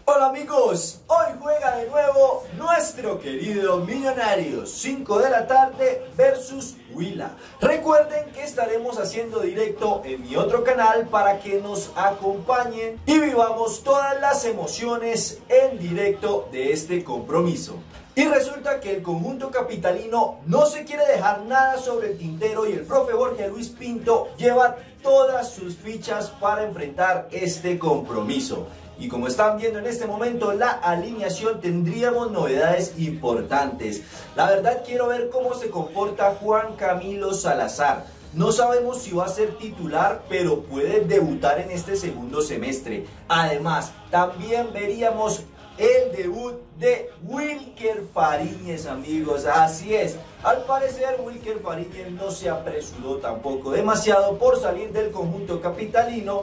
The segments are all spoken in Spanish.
Hola amigos, hoy juega de nuevo nuestro querido Millonarios, 5 de la tarde versus Huila. Recuerden que estaremos haciendo directo en mi otro canal para que nos acompañen y vivamos todas las emociones en directo de este compromiso. Y resulta que el conjunto capitalino no se quiere dejar nada sobre el tintero y el profe Jorge Luis Pinto lleva todas sus fichas para enfrentar este compromiso. Y como están viendo en este momento la alineación, tendríamos novedades importantes. La verdad quiero ver cómo se comporta Juan Camilo Salazar. No sabemos si va a ser titular, pero puede debutar en este segundo semestre. Además, también veríamos el debut de Wilker Fariñez, amigos. Así es, al parecer Wilker Fariñez no se apresuró tampoco demasiado por salir del conjunto capitalino.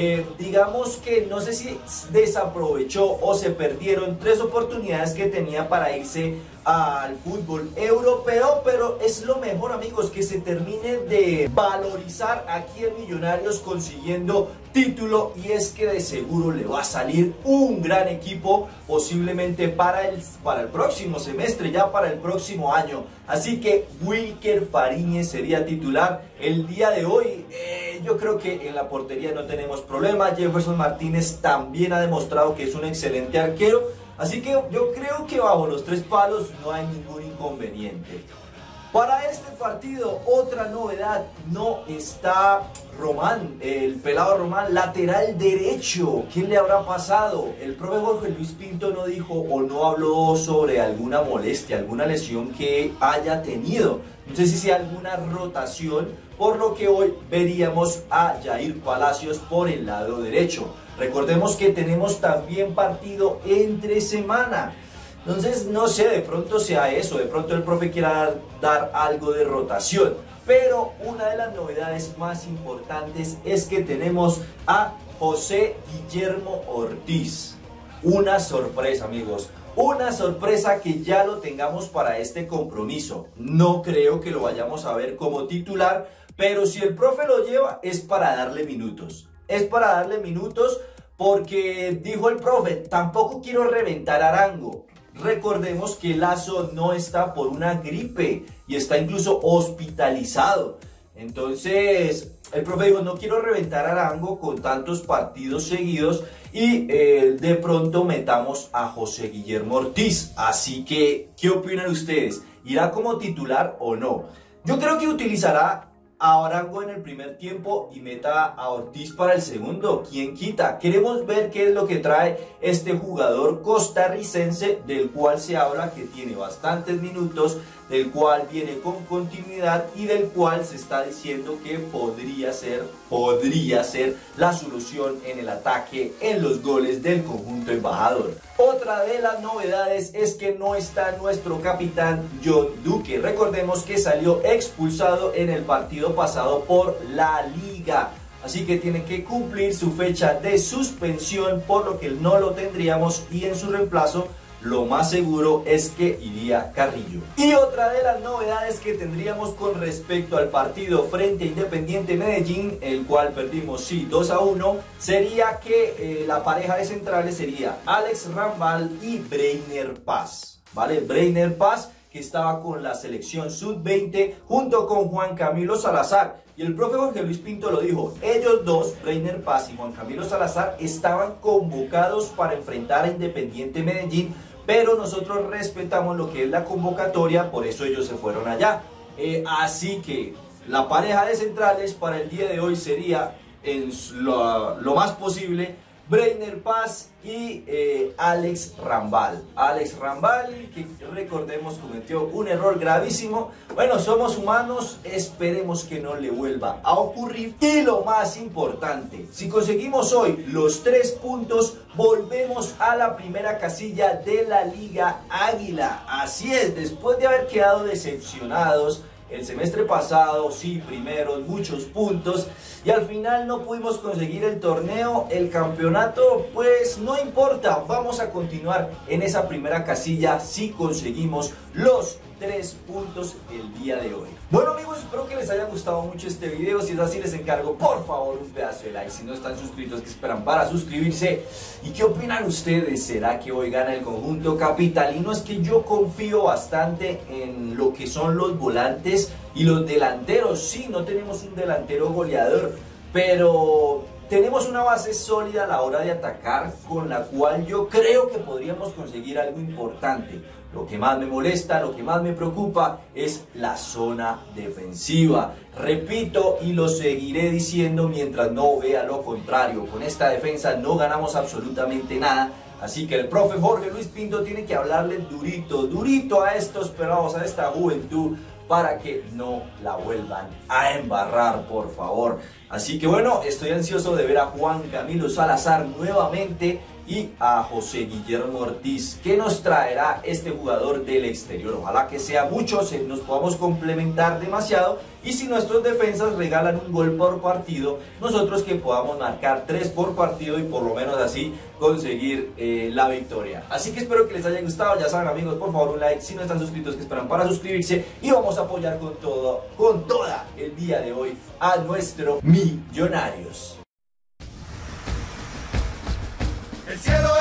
Digamos que no sé si desaprovechó o se perdieron 3 oportunidades que tenía para irse al fútbol europeo, pero es lo mejor, amigos, que se termine de valorizar aquí en Millonarios consiguiendo título, y es que de seguro le va a salir un gran equipo posiblemente para el próximo semestre, ya para el próximo año. Así que Wilker Fariñez sería titular el día de hoy. Yo creo que en la portería no tenemos problema. Jefferson Martínez también ha demostrado que es un excelente arquero, así que yo creo que bajo los 3 palos no hay ningún inconveniente. Para este partido, otra novedad, no está Román, el pelado Román, lateral derecho. ¿Qué le habrá pasado? El profe Jorge Luis Pinto no dijo o no habló sobre alguna molestia, alguna lesión que haya tenido. No sé si sea alguna rotación, por lo que hoy veríamos a Jair Palacios por el lado derecho. Recordemos que tenemos también partido entre semana. Entonces, no sé, de pronto sea eso, de pronto el profe quiera dar algo de rotación. Pero una de las novedades más importantes es que tenemos a José Guillermo Ortiz. Una sorpresa, amigos. Una sorpresa que ya lo tengamos para este compromiso. No creo que lo vayamos a ver como titular, pero si el profe lo lleva es para darle minutos. Es para darle minutos porque dijo el profe, tampoco quiero reventar a Arango. Recordemos que Lazo no está por una gripe y está incluso hospitalizado. Entonces el profe dijo, no quiero reventar a Arango con tantos partidos seguidos y de pronto metamos a José Guillermo Ortiz. Así que, ¿qué opinan ustedes? ¿Irá como titular o no? Yo creo que utilizará a Arango en el primer tiempo y meta a Ortiz para el segundo. ¿Quién quita? Queremos ver qué es lo que trae este jugador costarricense, del cual se habla que tiene bastantes minutos, del cual viene con continuidad y del cual se está diciendo que podría ser la solución en el ataque, en los goles del conjunto embajador. Otra de las novedades es que no está nuestro capitán John Duque. Recordemos que salió expulsado en el partido pasado por la Liga, así que tiene que cumplir su fecha de suspensión, por lo que no lo tendríamos, y en su reemplazo lo más seguro es que iría Carrillo. Y otra de las novedades que tendríamos con respecto al partido frente a Independiente Medellín, el cual perdimos 2-1, sería que la pareja de centrales sería Alex Rambal y Breiner Paz, ¿vale? Breiner Paz, que estaba con la selección sub-20 junto con Juan Camilo Salazar. Y el profe Jorge Luis Pinto lo dijo, ellos dos, Breiner Paz y Juan Camilo Salazar, estaban convocados para enfrentar a Independiente Medellín, pero nosotros respetamos lo que es la convocatoria, por eso ellos se fueron allá. Así que la pareja de centrales para el día de hoy sería, en lo más posible, Breiner Paz y Alex Rambal. Alex Rambal, que recordemos cometió un error gravísimo. Bueno, somos humanos, esperemos que no le vuelva a ocurrir. Y lo más importante, si conseguimos hoy los 3 puntos, volvemos a la primera casilla de la Liga Águila. Así es, después de haber quedado decepcionados el semestre pasado, sí, primeros, muchos puntos, y al final no pudimos conseguir el torneo, el campeonato, pues no importa, vamos a continuar en esa primera casilla si conseguimos los 3 puntos el día de hoy. Bueno amigos, espero que les haya gustado mucho este video. Si es así, les encargo por favor un pedazo de like. Si no están suscritos, ¿qué esperan para suscribirse? ¿Y qué opinan ustedes? ¿Será que hoy gana el conjunto capitalino? Es que yo confío bastante en lo que son los volantes y los delanteros. Sí, no tenemos un delantero goleador, pero tenemos una base sólida a la hora de atacar, con la cual yo creo que podríamos conseguir algo importante. Lo que más me molesta, lo que más me preocupa es la zona defensiva. Repito y lo seguiré diciendo mientras no vea lo contrario. Con esta defensa no ganamos absolutamente nada. Así que el profe Jorge Luis Pinto tiene que hablarle durito a estos pelados, a esta juventud, para que no la vuelvan a embarrar, por favor. Así que bueno, estoy ansioso de ver a Juan Camilo Salazar nuevamente y a José Guillermo Ortiz. ¿Qué nos traerá este jugador del exterior? Ojalá que sea mucho, nos podamos complementar demasiado, y si nuestros defensas regalan un gol por partido, nosotros que podamos marcar 3 por partido y por lo menos así conseguir la victoria. Así que espero que les haya gustado. Ya saben amigos, por favor un like. Si no están suscritos, ¿qué esperan para suscribirse? Y vamos a apoyar con toda el día de hoy a nuestro Millonarios. El cielo